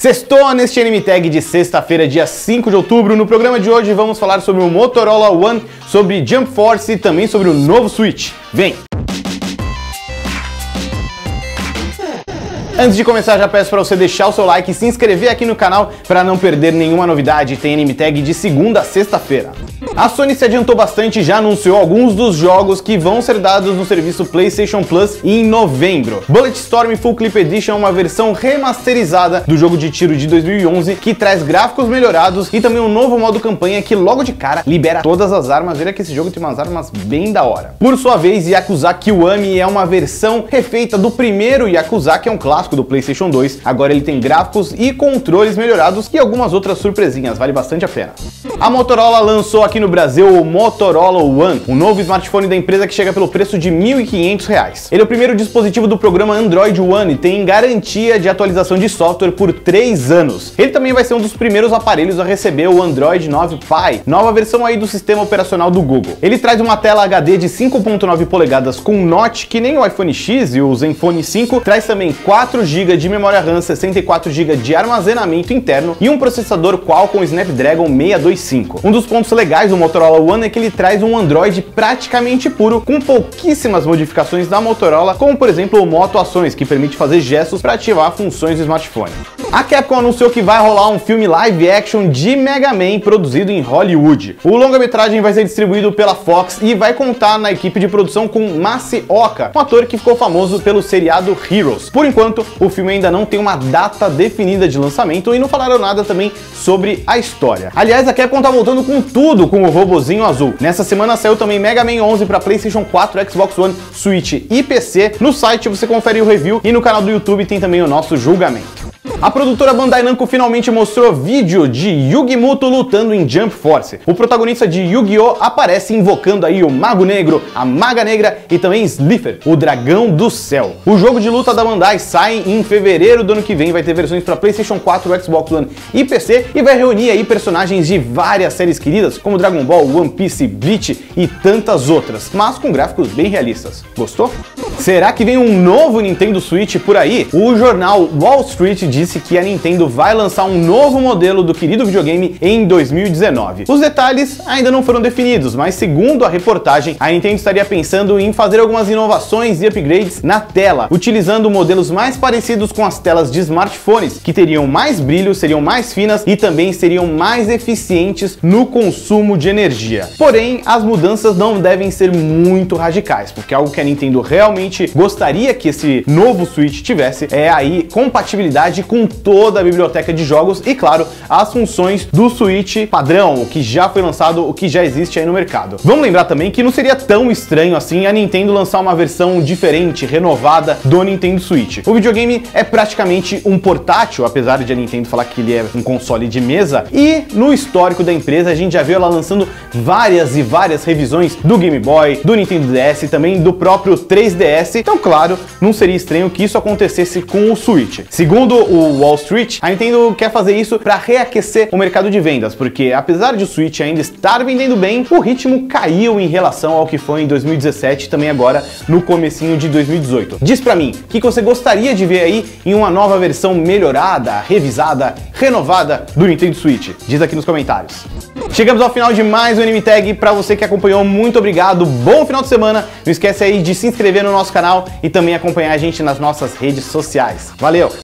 Sextou neste Anime Tag de sexta-feira, dia 5 de outubro. No programa de hoje vamos falar sobre o Motorola One, sobre Jump Force e também sobre o novo Switch. Vem! Antes de começar, já peço para você deixar o seu like e se inscrever aqui no canal para não perder nenhuma novidade. Tem Anime Tag de segunda a sexta-feira. A Sony se adiantou bastante e já anunciou alguns dos jogos que vão ser dados no serviço PlayStation Plus em novembro. Bulletstorm Full Clip Edition é uma versão remasterizada do jogo de tiro de 2011 que traz gráficos melhorados e também um novo modo campanha que logo de cara libera todas as armas. Veja que esse jogo tem umas armas bem da hora. Por sua vez, Yakuza Kiwami é uma versão refeita do primeiro Yakuza, que é um clássico do PlayStation 2. Agora ele tem gráficos e controles melhorados e algumas outras surpresinhas, vale bastante a pena. A Motorola lançou aqui no Brasil o Motorola One, um novo smartphone da empresa que chega pelo preço de R$ 1.500. Ele é o primeiro dispositivo do programa Android One e tem garantia de atualização de software por 3 anos. Ele também vai ser um dos primeiros aparelhos a receber o Android 9 Pie, nova versão aí do sistema operacional do Google. Ele traz uma tela HD de 5.9 polegadas com notch, que nem o iPhone X e o Zenfone 5, traz também 4 GB de memória RAM, 64 GB de armazenamento interno e um processador Qualcomm Snapdragon 625. Um dos pontos legais do Motorola One é que ele traz um Android praticamente puro, com pouquíssimas modificações da Motorola, como por exemplo o Moto Ações, que permite fazer gestos para ativar funções do smartphone. A Capcom anunciou que vai rolar um filme live action de Mega Man produzido em Hollywood. O longa-metragem vai ser distribuído pela Fox e vai contar na equipe de produção com Masaoka, um ator que ficou famoso pelo seriado Heroes. Por enquanto, o filme ainda não tem uma data definida de lançamento e não falaram nada também sobre a história. Aliás, a Capcom tá voltando com tudo com o robozinho azul. Nessa semana saiu também Mega Man 11 para PlayStation 4, Xbox One, Switch e PC. No site você confere o review e no canal do YouTube tem também o nosso julgamento. A produtora Bandai Namco finalmente mostrou vídeo de Yugi Muto lutando em Jump Force. O protagonista de Yu-Gi-Oh! Aparece invocando aí o Mago Negro, a Maga Negra e também Slifer, o Dragão do Céu. O jogo de luta da Bandai sai em fevereiro do ano que vem, vai ter versões para PlayStation 4, Xbox One e PC e vai reunir aí personagens de várias séries queridas, como Dragon Ball, One Piece, Bleach e tantas outras, mas com gráficos bem realistas. Gostou? Será que vem um novo Nintendo Switch por aí? O jornal Wall Street disse que a Nintendo vai lançar um novo modelo do querido videogame em 2019. Os detalhes ainda não foram definidos, mas segundo a reportagem, a Nintendo estaria pensando em fazer algumas inovações e upgrades na tela, utilizando modelos mais parecidos com as telas de smartphones, que teriam mais brilho, seriam mais finas e também seriam mais eficientes no consumo de energia. Porém, as mudanças não devem ser muito radicais, porque algo que a Nintendo realmente gostaria que esse novo Switch tivesse é aí compatibilidade com toda a biblioteca de jogos e, claro, as funções do Switch padrão, o que já foi lançado, o que já existe aí no mercado. Vamos lembrar também que não seria tão estranho assim a Nintendo lançar uma versão diferente, renovada do Nintendo Switch. O videogame é praticamente um portátil, apesar de a Nintendo falar que ele é um console de mesa, e no histórico da empresa a gente já viu ela lançando várias e várias revisões do Game Boy, do Nintendo DS e também do próprio 3DS. Então, claro, não seria estranho que isso acontecesse com o Switch. Segundo o Wall Street, a Nintendo quer fazer isso para reaquecer o mercado de vendas, porque apesar de o Switch ainda estar vendendo bem, o ritmo caiu em relação ao que foi em 2017 e também agora no comecinho de 2018. Diz pra mim, o que você gostaria de ver aí em uma nova versão melhorada, revisada, renovada do Nintendo Switch? Diz aqui nos comentários. Chegamos ao final de mais um Anime Tag. Para você que acompanhou, muito obrigado, bom final de semana. Não esquece aí de se inscrever no nosso canal e também acompanhar a gente nas nossas redes sociais. Valeu!